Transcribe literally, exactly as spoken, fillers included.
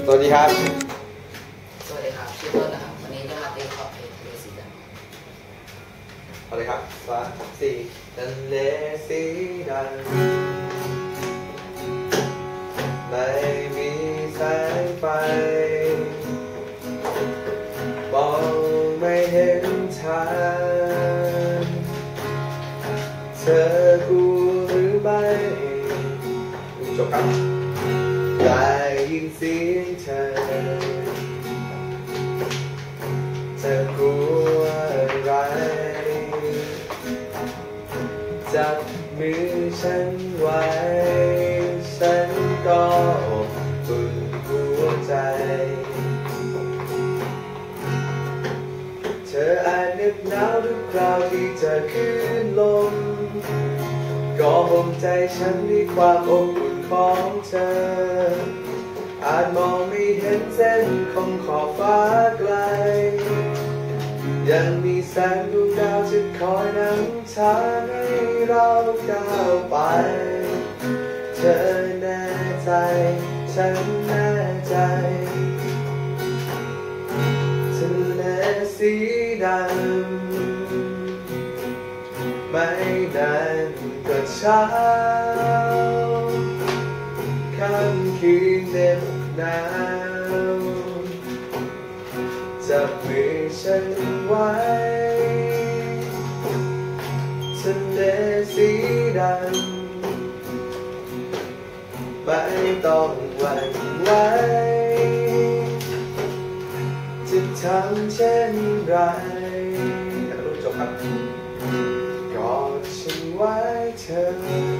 สวัสดีครับสวัสดีครับชื่อต้นนะครับวันนี้จะมาตีขอบเพลงทะเลสีดำสวัสดีครับสามสี่ทะเลสีดำไม่มีแสงไฟมองไม่เห็นทางเธอกลัวหรือไม่จบครับได้ยินเสียงเธอเธอกลัวอะไรจับมือฉันไว้ฉันก็อุ่นหัวใจเธออาจนึกหนาวทุกคราวที่เธอขึ้นลมก็ห่มใจฉันด้วยความอบอุ่นของเธออาจมองไม่เห็นเส้นของขอบฟ้าไกลยังมีแสงดวงดาวจะคอยนำทางให้เราก้าวไปเธอแน่ใจฉันแน่ใจทะเลสีดำไม่นานก็เช้าค่ำคืนเหน็บหนาวจับมือฉันไว้ทะเลสีดำไม่ต้องหวั่นไหวจะทำเช่นไรรู้จบครับกอดฉันไว้เธอ